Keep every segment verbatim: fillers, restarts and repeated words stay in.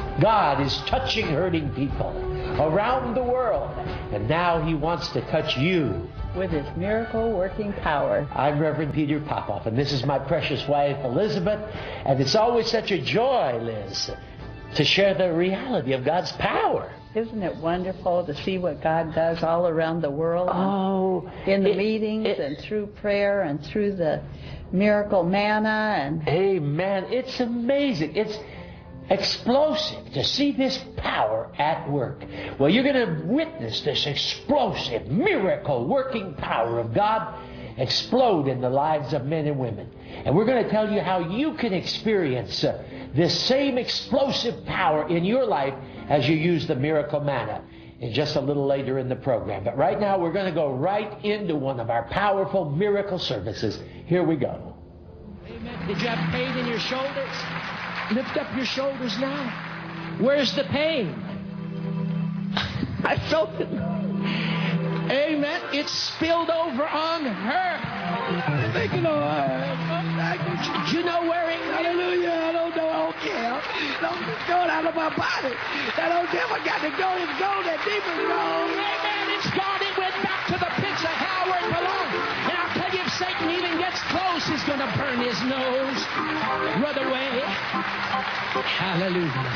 God is touching hurting people around the world. And now He wants to touch you with His miracle-working power. I'm Reverend Peter Popoff, and this is my precious wife, Elizabeth. And it's always such a joy, Liz, to share the reality of God's power. Isn't it wonderful to see what God does all around the world? Oh, in the it, meetings it, and through prayer and through the miracle manna. And amen. It's amazing. It's explosive to see this power at work. Well, you're going to witness this explosive, miracle-working power of God explode in the lives of men and women. And we're going to tell you how you can experience uh, this same explosive power in your life as you use the miracle manna in just a little later in the program. But right now, we're going to go right into one of our powerful miracle services. Here we go. Amen. Did you have pain in your shoulders? Lift up your shoulders now. Where's the pain? I felt it. Amen. It spilled over on her. Thank you, Lord. Do you know where it? Hallelujah. I don't know. I don't care. Don't it's going out of my body. I don't care. I got to go. It's gone. That demon's gone. Amen. It's gone. It went back to the pits of hell where it belonged. And I'll tell you, if Satan even gets close, he's going to burn his nose. Run away. Hallelujah.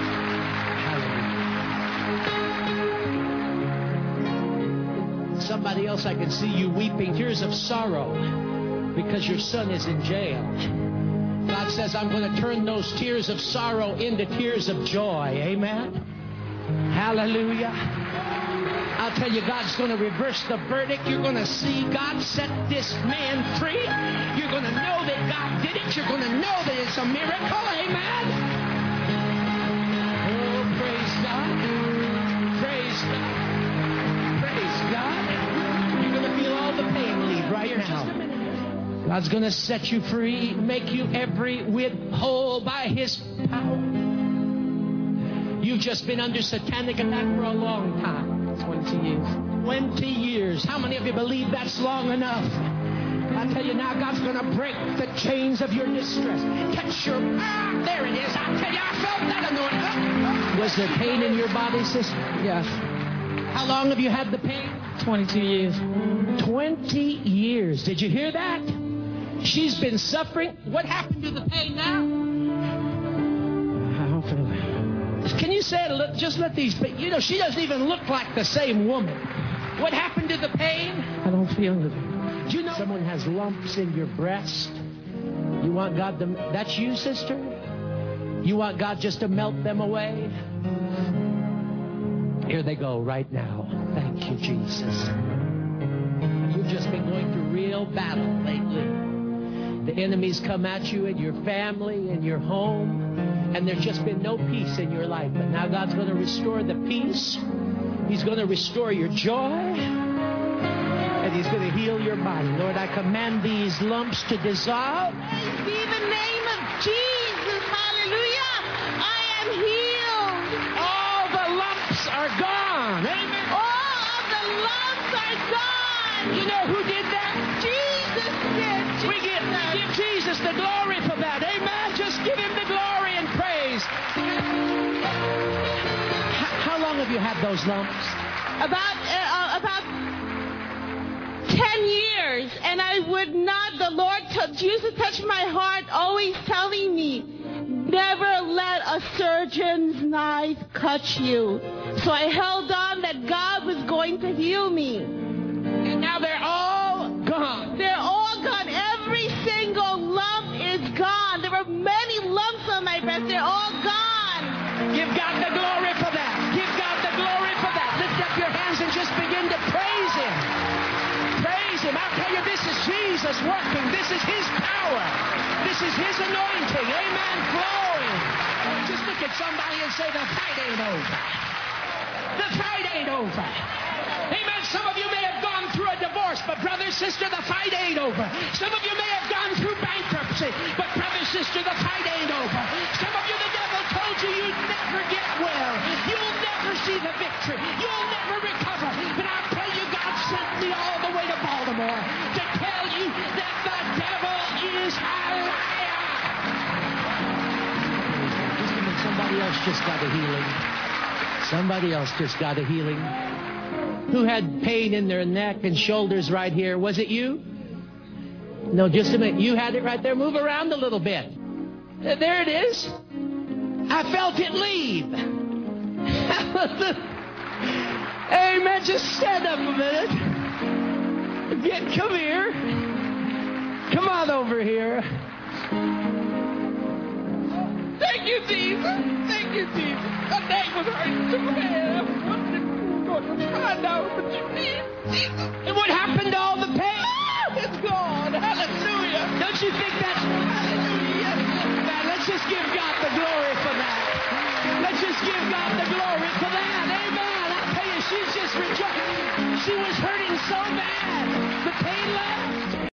Hallelujah. Somebody else, I can see you weeping tears of sorrow because your son is in jail. God says, I'm going to turn those tears of sorrow into tears of joy. Amen. Hallelujah. I'll tell you, God's going to reverse the verdict. You're going to see God set this man free. You're going to know that God did it. You're going to know that it's a miracle. Amen. Oh, praise God. Praise God. Praise God. You're going to feel all the pain leave right now. God's going to set you free, make you every whit whole by His power. You've just been under satanic attack for a long time. twenty years. twenty years. How many of you believe that's long enough? I tell you now, God's going to break the chains of your distress. Catch your... Ah, there it is. I tell you, I felt that anointing. Was there pain in your body, sister? Yes. How long have you had the pain? twenty-two years. twenty years. Did you hear that? She's been suffering. What happened to the pain now? I don't feel it. Can you say it? Just let these... You know, she doesn't even look like the same woman. What happened to the pain? I don't feel it. Do you know someone has lumps in your breast? You want God to... That's you, sister? You want God just to melt them away? Here they go right now. Thank you, Jesus. You've just been going through real battle lately. The enemies come at you in your family, in your home, and there's just been no peace in your life. But now God's going to restore the peace. He's going to restore your joy. And He's going to heal your body. Lord, I command these lumps to dissolve. Praise be the name of Jesus. Hallelujah. I am healed. All the lumps are gone. Amen. All of the lumps are gone. You know who did that? Jesus did. Jesus. We give, give Jesus the glory for that. Amen. Just give Him the glory and praise. How, how long have you had those lumps? About, uh, about ten years. And I would not, the Lord t- used to touch my heart, always telling me, never let a surgeon's knife cut you. So I held on that God was going to heal me. And now they're all gone. They're all gone. Every single lump is gone. There were many lumps on my breast. They're all gone. Give God the glory for that. Give God the glory for that. Lift up your hands and just begin to praise Him. Praise Him. I'll tell you, this is Jesus working. This is His power. This is His anointing. Amen. Flowing. Just look at somebody and say, the fight ain't over. The fight ain't over. Amen. Some of you may have gone through a divorce, but brother, sister, the fight ain't over. Some of you may have gone through bankruptcy, but brother, sister, the fight ain't over. Some of you, the devil told you you'd never get well. You'll never see the victory. You'll never recover. But I'll tell you, God sent me all the way to Baltimore to tell you that the devil is a liar. Just a minute, somebody else just got a healing. Somebody else just got a healing. Who had pain in their neck and shoulders right here? Was it you? No, just a minute. You had it right there. Move around a little bit. There it is. I felt it leave. Amen. Just stand up a minute. Get, come here. Come on over here. Thank you, Jesus. Thank you, Jesus. My neck was hurting so bad. I was going to cry now, but you did, Jesus. And what happened to all the pain? Ah, it's gone. Hallelujah. Don't you think that's... Hallelujah. Man, let's just give God the glory for that. Let's just give God the glory for that. Amen. I tell you, she's just rejoicing. She was hurting.